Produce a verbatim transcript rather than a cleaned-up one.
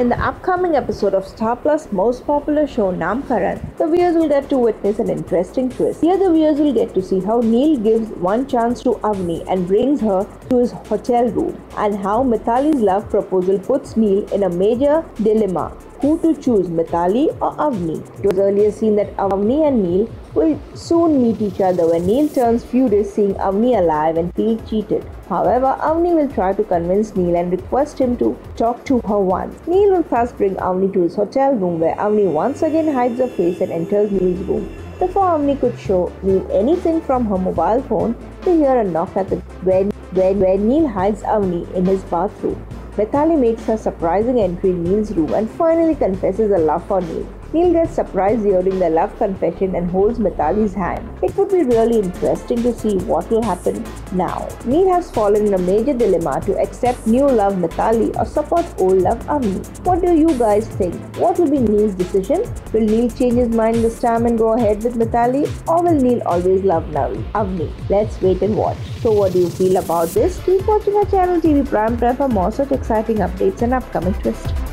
In the upcoming episode of Star Plus' most popular show Namkaran, the viewers will get to witness an interesting twist. Here the viewers will get to see how Neil gives one chance to Avni and brings her to his hotel room, and how Mithali's love proposal puts Neil in a major dilemma: who to choose, Mithali or Avni. It was earlier seen that Avni and Neil will soon meet each other when Neil turns furious seeing Avni alive and feels cheated. However, Avni will try to convince Neil and request him to talk to her once. Neil will first bring Avni to his hotel room, where Avni once again hides her face and enters Neil's room. Before Avni could show Neil anything from her mobile phone, they hear a knock at the where, where, where Neil hides Avni in his bathroom. Mithali makes her surprising entry in Neil's room and finally confesses her love for Neil. Neil gets surprised hearing the love confession and holds Mithali's hand. It would be really interesting to see what will happen now. Neil has fallen in a major dilemma to accept new love Mithali or support old love Avni. What do you guys think? What will be Neil's decision? Will Neil change his mind this time and go ahead with Mithali, or will Neil always love Avni? Let's wait and watch. So what do you feel about this? Keep watching our channel T V Prime Time for more such exciting updates and upcoming twists.